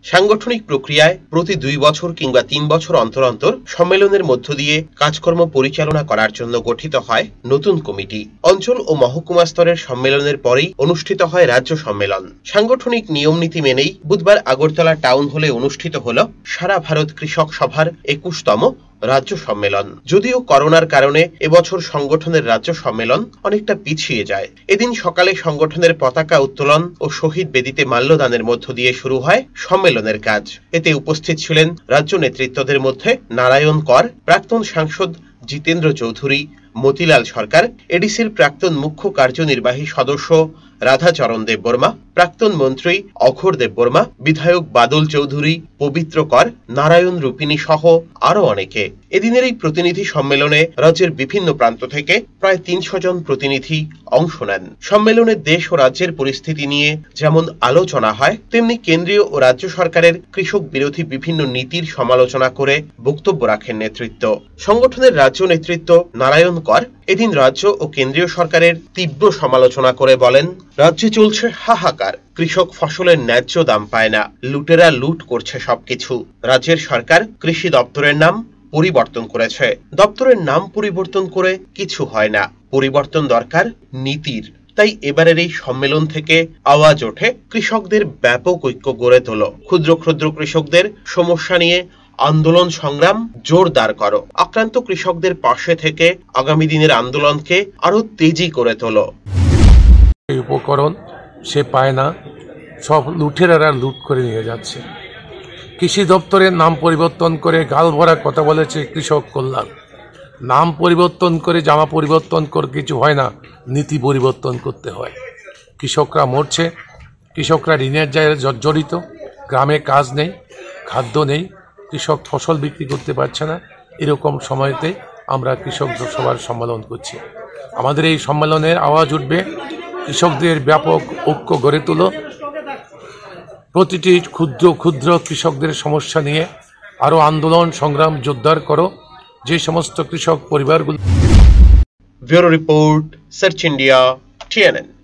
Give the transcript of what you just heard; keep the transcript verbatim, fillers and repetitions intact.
সাংগঠনিক প্রক্রিয়ায় প্রতি দুই বছর কিংবা তিন বছর অন্তর অন্তর সম্মেলনের মধ্য দিয়ে কাজকর্ম পরিচালনা করার জন্য গঠিত হয় নতুন কমিটি। অঞ্চল ও মহকুমা স্তরের সম্মেলনের পরেই অনুষ্ঠিত হয় রাজ্য সম্মেলন। সাংগঠনিক নিয়ম নীতি মেনেই বুধবার আগরতলা টাউন হলে অনুষ্ঠিত হল সারা ভারত কৃষক সভার একুশতম রাজ্য সম্মেলন। যদিও করোনার কারণে এবছর সংগঠনের রাজ্য সম্মেলন অনেকটা পিছিয়ে যায়। এদিন সকালে সংগঠনের পতাকা উত্তোলন ও শহীদ বেদিতে মাল্যদানের মধ্য দিয়ে শুরু হয় সম্মেলনের কাজ। এতে উপস্থিত ছিলেন রাজ্য নেতৃত্বদের মধ্যে নারায়ণ কর, প্রাক্তন সাংসদ জিতেন্দ্র চৌধুরী, মতিলাল সরকার, এডিসির প্রাক্তন মুখ্য কার্যনির্বাহী সদস্য রাধাচরণ দেববর্মা, প্রাক্তন মন্ত্রী অঘোর দেববর্মা, বিধায়ক বাদল চৌধুরী, পবিত্র কর, নারায়ণ রূপিনী সহ আরো অনেকে। এদিনের এই প্রতিনিধি সম্মেলনে রাজ্যের বিভিন্ন প্রান্ত থেকে প্রায় তিনশো জন প্রতিনিধি অংশ নেন। সম্মেলনে দেশ ও রাজ্যের পরিস্থিতি নিয়ে যেমন আলোচনা হয়, তেমনি কেন্দ্রীয় ও রাজ্য সরকারের কৃষক বিরোধী বিভিন্ন নীতির সমালোচনা করে বক্তব্য রাখেন নেতৃত্ব। সংগঠনের রাজ্য নেতৃত্ব নারায়ণ কর এদিন রাজ্য ও কেন্দ্রীয় সরকারের তীব্র সমালোচনা করে বলেন, রাজ্যে চলছে হাহাকার, কৃষক ফসলের ন্যায্য দাম পায় না, লুটেরা লুট করছে সবকিছু। রাজ্যের সরকার কৃষি দপ্তরের নাম পরিবর্তন করেছে, দপ্তরের নাম পরিবর্তন করে কিছু হয় না, পরিবর্তন দরকার নীতির। তাই এবারের এই সম্মেলন থেকে আওয়াজ ওঠে কৃষকদের ব্যাপক ঐক্য গড়ে তোলো, ক্ষুদ্র ক্ষুদ্র কৃষকদের সমস্যা নিয়ে আন্দোলন সংগ্রাম জোরদার করো, আক্রান্ত কৃষকদের পাশে থেকে আগামী দিনের আন্দোলনকে আরো তেজি করে তোলো। উপকরণ সে পায় না, সব লুটেরারা লুট করে নিয়ে যাচ্ছে। কৃষি দপ্তরের নাম পরিবর্তন করে গাল ভরা কথা বলেছে কৃষক কল্যাণ। নাম পরিবর্তন করে জামা পরিবর্তন করে কিছু হয় না, নীতি পরিবর্তন করতে হয়। কৃষকরা মরছে, কৃষকরা ঋণের জায়গায় জর্জরিত, গ্রামে কাজ নেই, খাদ্য নেই, কৃষক ফসল বিক্রি করতে পারছে না। এরকম সময়তে আমরা কৃষক সভার সম্মেলন করছি। আমাদের এই সম্মেলনের আওয়াজ উঠবে, কৃষকদের ব্যাপক ঐক্য গড়ে তোলো, প্রতিটি ক্ষুদ্র ক্ষুদ্র কৃষকদের সমস্যা নিয়ে আরো আন্দোলন সংগ্রাম জোরদার করো। যে সমস্ত কৃষক পরিবারগুলো। Bureau report, search India, TNN.